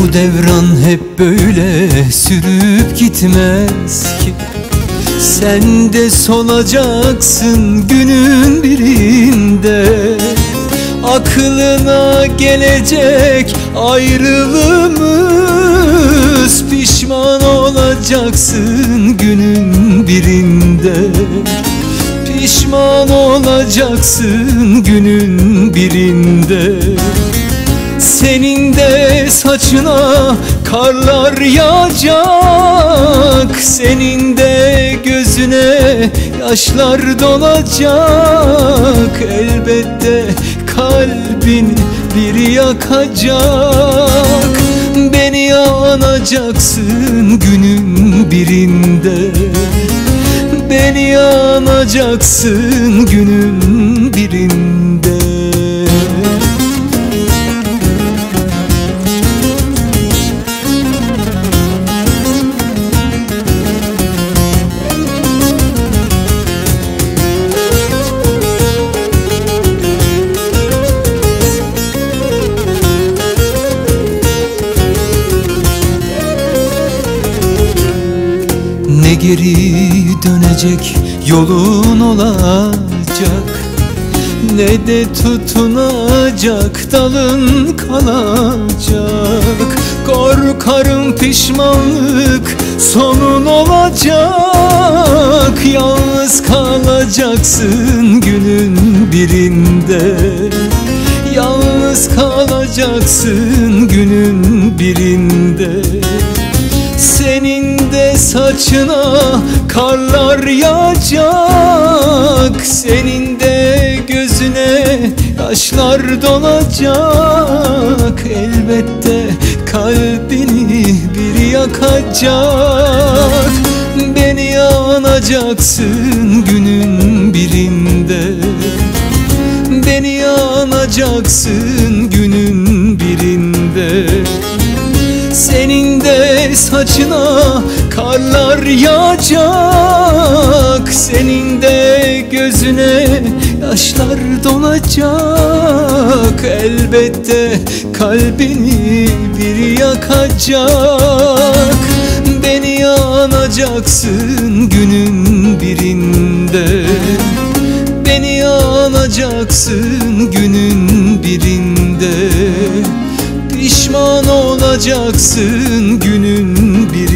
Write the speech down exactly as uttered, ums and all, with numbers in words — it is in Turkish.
Bu devran hep böyle sürüp gitmez ki. Sen de solacaksın günün birinde. Aklına gelecek ayrılığımız, pişman olacaksın günün birinde. Pişman olacaksın günün birinde. Senin de saçına karlar yağacak, senin de gözüne yaşlar dolacak. Elbette kalbini biri yakacak. Beni anacaksın günün birinde. Beni anacaksın günün birinde. Ne geri dönecek yolun olacak, ne de tutunacak dalın kalacak. Korkarım pişmanlık sonun olacak. Yalnız kalacaksın günün birinde. Yalnız kalacaksın günün birinde. Senin de saçına karlar yağacak, senin de gözüne yaşlar dolacak. Elbette kalbini biri yakacak. Beni anacaksın günün birinde. Beni anacaksın günün birinde. Senin de saçına karlar yağacak, senin de gözüne yaşlar dolacak. Elbette kalbini biri yakacak. Beni anacaksın günün birinde. Beni anacaksın günün birinde. Pişman olacaksın günün birinde.